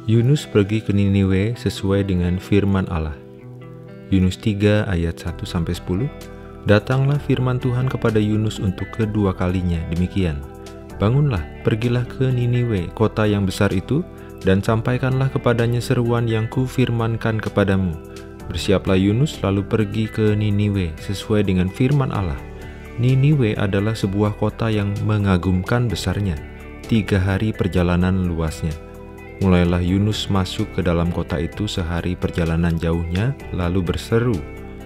Yunus pergi ke Niniwe sesuai dengan firman Allah. Yunus 3 ayat 1-10. Datanglah firman Tuhan kepada Yunus untuk kedua kalinya demikian. Bangunlah, pergilah ke Niniwe, kota yang besar itu, dan sampaikanlah kepadanya seruan yang kufirmankan kepadamu. Bersiaplah Yunus lalu pergi ke Niniwe sesuai dengan firman Allah. Niniwe adalah sebuah kota yang mengagumkan besarnya, 3 hari perjalanan luasnya. Mulailah Yunus masuk ke dalam kota itu sehari perjalanan jauhnya, lalu berseru,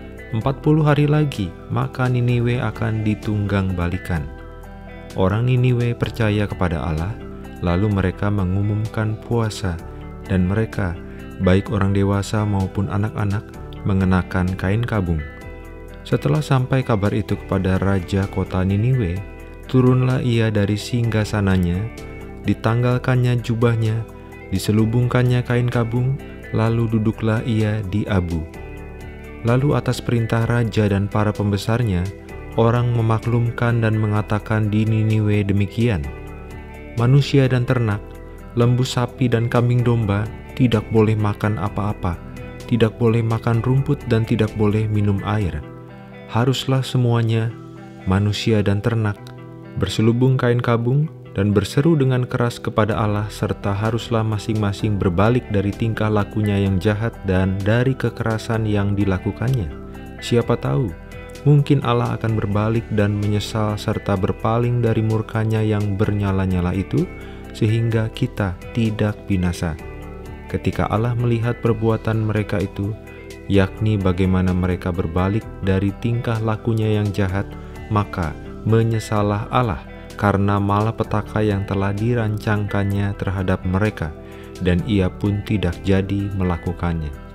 40 hari lagi, maka Niniwe akan ditunggang balikan. Orang Niniwe percaya kepada Allah, lalu mereka mengumumkan puasa, dan mereka, baik orang dewasa maupun anak-anak, mengenakan kain kabung. Setelah sampai kabar itu kepada raja kota Niniwe, turunlah ia dari singgasananya, ditanggalkannya jubahnya, diselubungkannya kain kabung, lalu duduklah ia di abu. Lalu atas perintah raja dan para pembesarnya, orang memaklumkan dan mengatakan di Niniwe demikian, manusia dan ternak, lembu sapi dan kambing domba tidak boleh makan apa-apa, tidak boleh makan rumput dan tidak boleh minum air. Haruslah semuanya, manusia dan ternak, berselubung kain kabung, dan berseru dengan keras kepada Allah, serta haruslah masing-masing berbalik dari tingkah lakunya yang jahat dan dari kekerasan yang dilakukannya. Siapa tahu, mungkin Allah akan berbalik dan menyesal serta berpaling dari murkanya yang bernyala-nyala itu, sehingga kita tidak binasa. Ketika Allah melihat perbuatan mereka itu, yakni bagaimana mereka berbalik dari tingkah lakunya yang jahat, maka menyesallah Allah karena malapetaka yang telah dirancangkannya terhadap mereka, dan ia pun tidak jadi melakukannya.